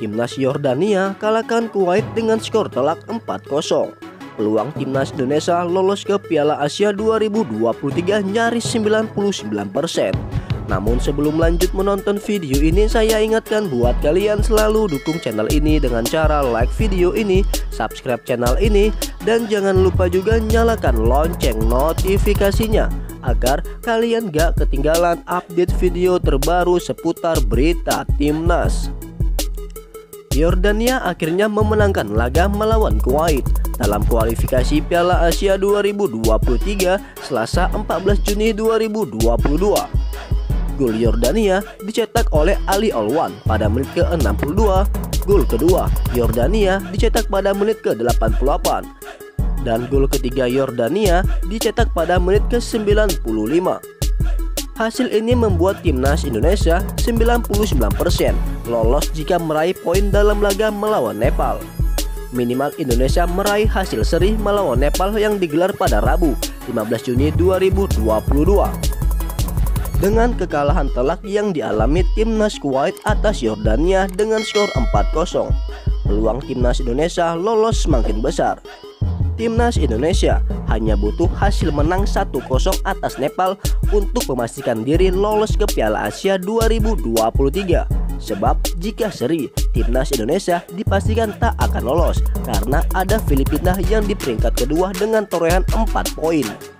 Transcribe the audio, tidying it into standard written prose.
Timnas Yordania kalahkan Kuwait dengan skor telak 4-0. Peluang Timnas Indonesia lolos ke Piala Asia 2023 nyaris 99%. Namun sebelum lanjut menonton video ini, saya ingatkan buat kalian selalu dukung channel ini dengan cara like video ini, subscribe channel ini, dan jangan lupa juga nyalakan lonceng notifikasinya agar kalian gak ketinggalan update video terbaru seputar berita Timnas. Yordania akhirnya memenangkan laga melawan Kuwait dalam kualifikasi Piala Asia 2023 Selasa 14 Juni 2022. Gol Yordania dicetak oleh Ali Alwan pada menit ke-62. Gol kedua Yordania dicetak pada menit ke-88. Dan gol ketiga Yordania dicetak pada menit ke-95. Hasil ini membuat Timnas Indonesia 99% lolos jika meraih poin dalam laga melawan Nepal. Minimal Indonesia meraih hasil seri melawan Nepal yang digelar pada Rabu 15 Juni 2022. Dengan kekalahan telak yang dialami Timnas Kuwait atas Yordania dengan skor 4-0, peluang Timnas Indonesia lolos semakin besar. Timnas Indonesia hanya butuh hasil menang 1-0 atas Nepal untuk memastikan diri lolos ke Piala Asia 2023. Sebab jika seri, Timnas Indonesia dipastikan tak akan lolos karena ada Filipina yang di peringkat kedua dengan torehan 4 poin.